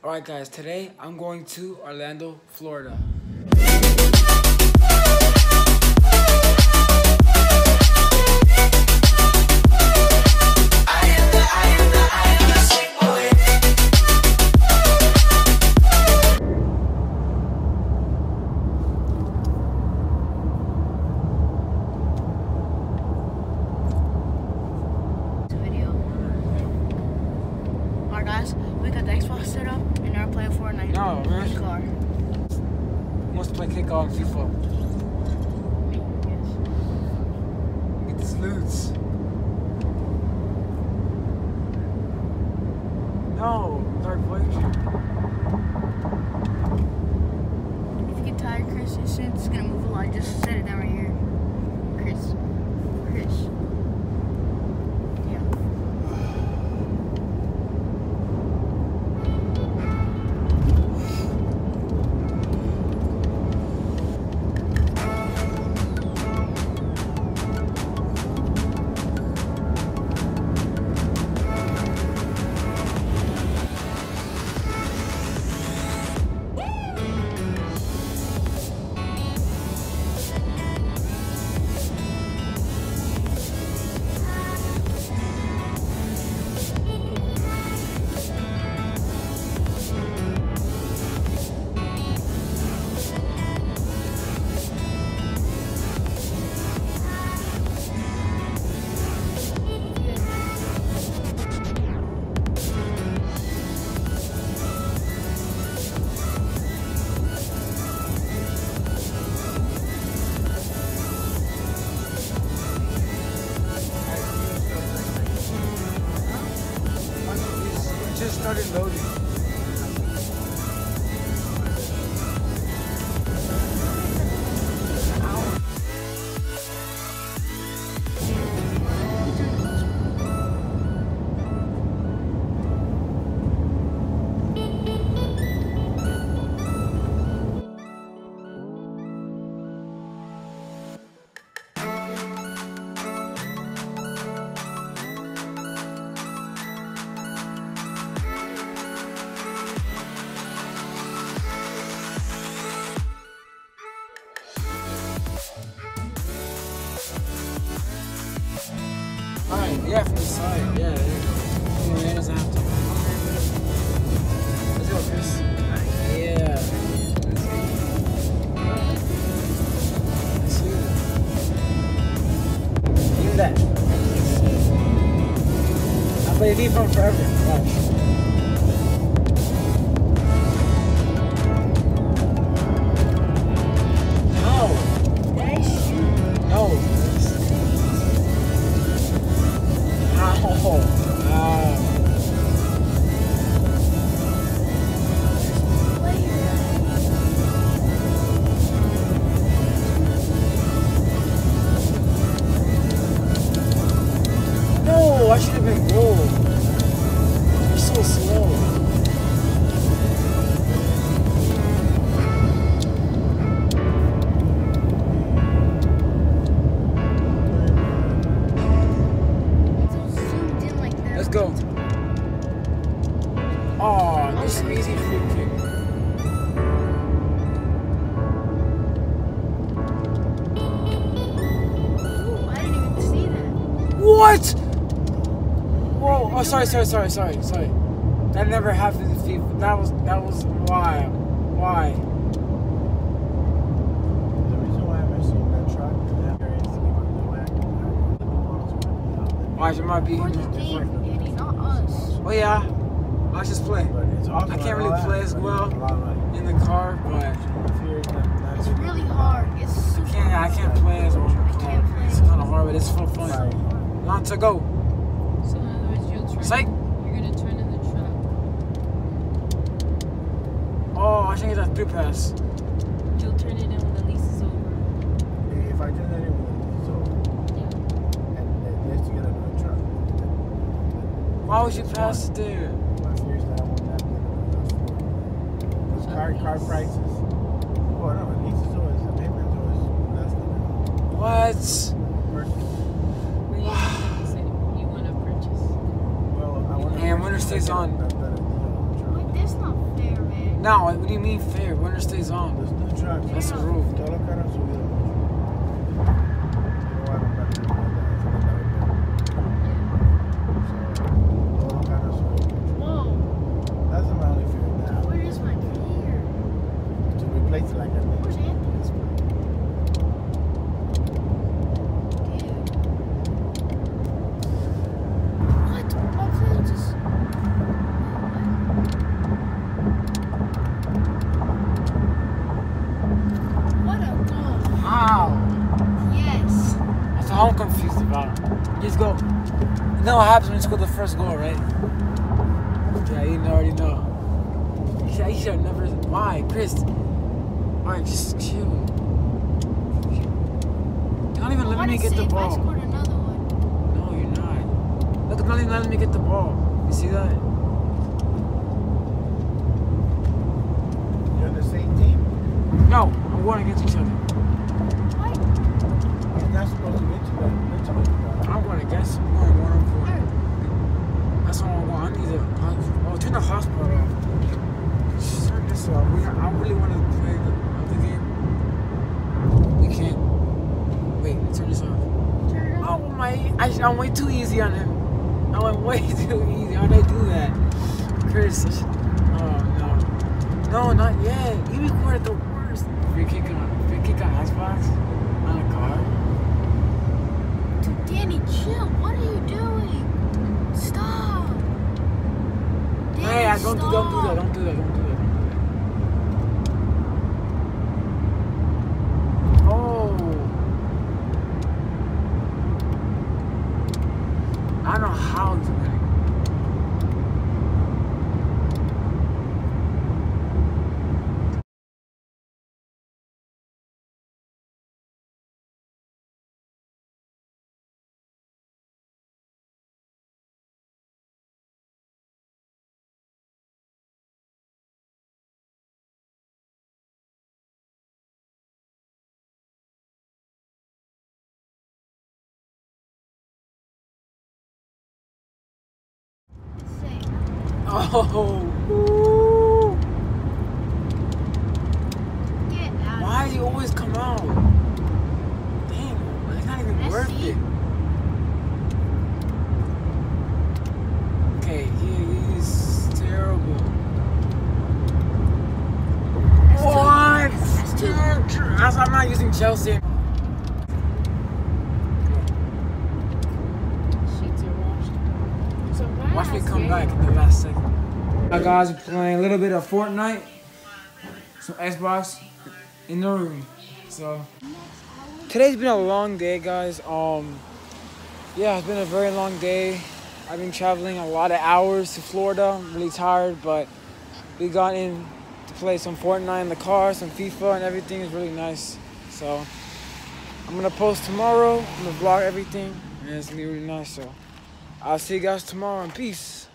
Alright guys, today I'm going to Orlando, Florida. Guys, we got the Xbox set up and they're playing Fortnite. No, man. In the car. Who wants to play kickoff and FIFA? Yes. Get these loots. No, Dark Voyager. If you get tired, Chris, it's gonna move a lot. Just set it down right here. Chris. Just started loading. Alright, yeah, from the side. Yeah, there you go. It doesn't have to. Let's go, Chris. Yeah. Let's see. Give that. I play FIFA forever. Watch. I should have been gold. You're so slow. Let's go. Oh, this is an easy free kick. Ooh, I didn't even see that. What? Whoa! Oh, sorry. That never happened in FIFA. That was why. Why? The reason why I'm missing that truck is Why it might be? Or the game, Danny, not us. Oh yeah, I just play. I I can't really play as well in the car, but It's really hard. It's super I can't play as well. It's kind of hard, but it's so fun. On to go. So in other words, you're Psych. gonna turn in the truck. Oh, I should get that through pass. You'll turn it in when the lease is over. If I turn that in with so Yeah. and they have to get another truck. Why would you pass it there? My fear is that I won't have to get another truck. Car prices. Oh no, lease is always the payment is always less than What? You want to purchase. well, I want And winner stays on. Wait, that's not fair. No, what do you mean fair? Winter stays on. There's no trucks. That's the rule. Todos los carros han subido mucho. No van a andar de nada, so, todos los carros suben mucho. Whoa. That's the only fear now. Where is my clear? To replace it like that. Where's Anthony's one? Dude. What? My clear just. What a goal. How? Yes. That's all I'm confused about. You just go. You know what happens when you score the first goal, right? Yeah, you already know. You should never. Why, Chris? Alright, just chill. You're not even letting me get the I ball. scored another one. No, you're not. Look, you're not even letting me get the ball. You see that? You're on the same team? No, we're going against each other. What? He's not supposed to get you that. I'm going against him. I'm going 1-on-4. That's all I want. I need to. Oh, turn the hotspot off. Turn this off. I really want to play the other game. We can't. Wait, turn this off. Turn it Oh my! I'm way too easy on him. I went way too easy. How'd I do that, Chris? Oh no, no, not yet. You recorded the worst. Free kick on Xbox on a car. Dude, Danny, chill. What are you doing? Stop. Danny, Hey, don't do that. Don't do that. Don't do that. Oh. I don't know how he's winning. Say, Oh. Ooh. get out. Why do you always come out? Dang, it's not even worth Messi. it. Okay, he's terrible. What? That's two. That's why I'm not using Chelsea. Sheets are washed. So Watch me come back in the last second. Alright guys, we're playing a little bit of Fortnite, some Xbox in the room. So today's been a long day, guys. Yeah, it's been a very long day. I've been traveling a lot of hours to Florida. I'm really tired, but we got in to play some Fortnite in the car, some FIFA, and everything is really nice. So I'm gonna post tomorrow. I'm gonna vlog everything, and it's gonna be really nice. So I'll see you guys tomorrow, and peace.